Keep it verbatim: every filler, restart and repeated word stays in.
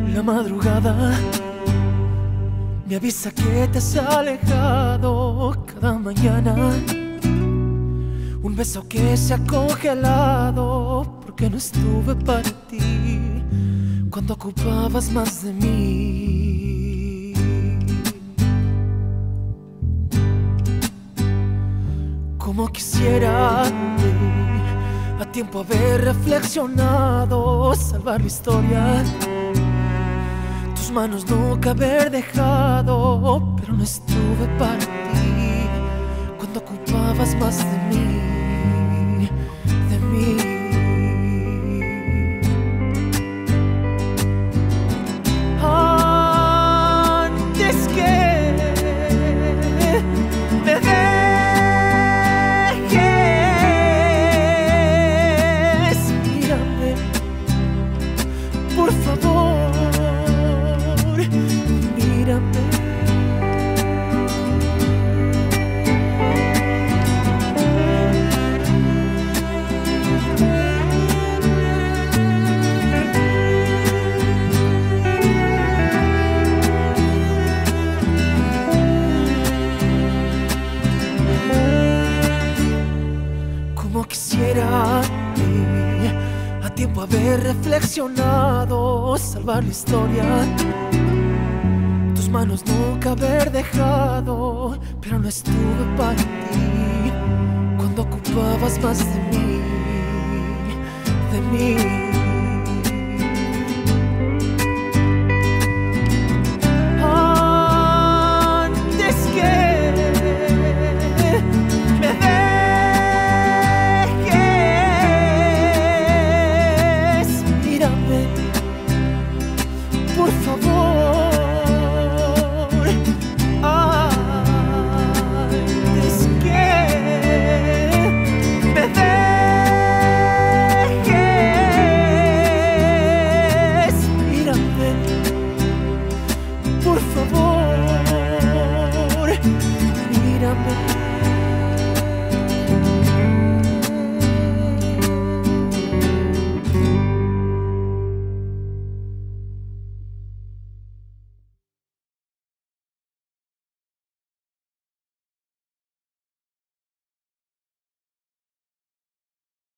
La madrugada me avisa que te has alejado cada mañana. Un beso que se ha congelado porque no estuve para ti cuando ocupabas más de mí. Como quisiera a tiempo haber reflexionado, salvar la historia, tus manos nunca haber dejado, pero no estuve para ti cuando ocupabas más de mí, de mí. Antes que me dejes, mírame, por favor, mírame. Como quisiera eh, a tiempo haber reflexionado, salvar la historia, tus manos nunca haber dejado, pero no estuve para ti cuando ocupabas más de mí, de mí.